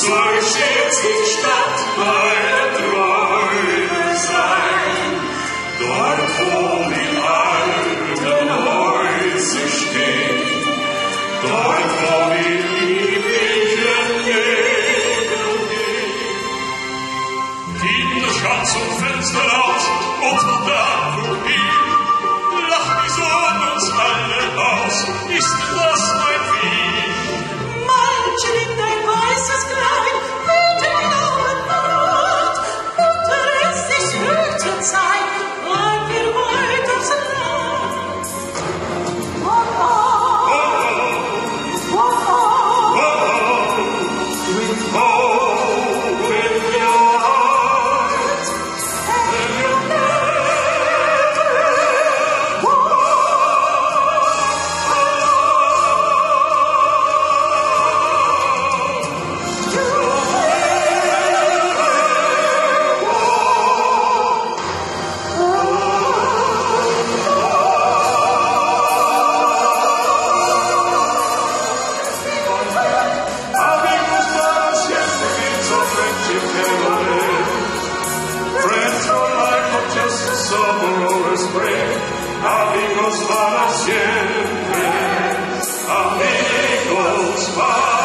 Zum Fenster raus und da wohin, lacht die Sonne uns alle aus, ist das mein Vieh? Manche in dein weißes Kleid, hüte blauen Bart, Mutter ist sich hüte Zeit, weil wir weit aufs Land. Amigos para siempre, amigos para